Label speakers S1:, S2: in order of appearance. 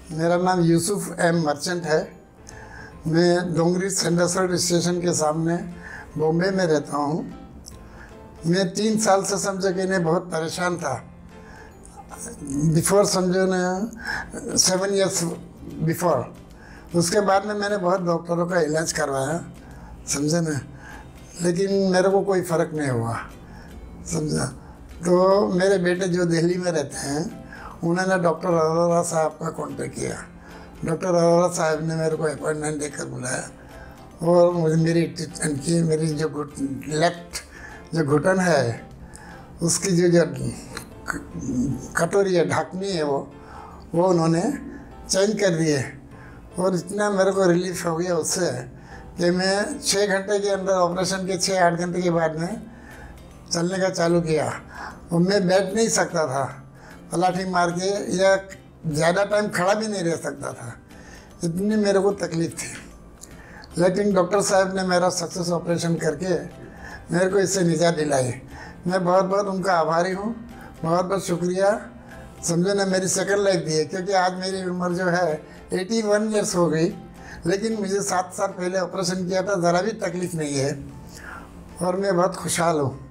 S1: मेरा नाम Yusuf M merchant है। मैं डोंगरी सेंडसर स्टेशन के सामने बॉम्बे में रहता हूँ। मैं 3 साल से समझो कि नहीं बहुत परेशान था। बिफोर समझो ना 7 इयर्स बिफोर। उसके बाद में मैंने बहुत डॉक्टरों का इलाज करवाया, समझे ना, लेकिन मेरे को कोई फ़र्क नहीं हुआ, समझा। तो मेरे बेटे जो दिल्ली में रहते हैं उन्होंने डॉक्टर अरोरा साहब का कॉन्टेक्ट किया। डॉक्टर अरोरा साहब ने मेरे को अपॉइंटमेंट देकर बुलाया और मुझे मेरी ट्रीटमेंट की। मेरी जो लेफ्ट जो घुटन है उसकी जो कटोरी है, ढाकनी है, वो उन्होंने चेंज कर दिए और इतना मेरे को रिलीफ हो गया उससे कि मैं 6 घंटे के अंदर ऑपरेशन के 6-8 घंटे के बाद में चलने का चालू किया और मैं बैठ नहीं सकता था, पलाठी मार के, या ज़्यादा टाइम खड़ा भी नहीं रह सकता था, इतनी मेरे को तकलीफ़ थी। लेकिन डॉक्टर साहब ने मेरा सक्सेस ऑपरेशन करके मेरे को इससे निजात दिलाई। मैं बहुत बहुत उनका आभारी हूँ, बहुत बहुत शुक्रिया। समझो ना, मेरी सेकंड लाइफ दी है, क्योंकि आज मेरी उम्र जो है 81 ईयर्स हो गई, लेकिन मुझे 7 साल पहले ऑपरेशन किया था, ज़रा भी तकलीफ़ नहीं है और मैं बहुत खुशहाल हूँ।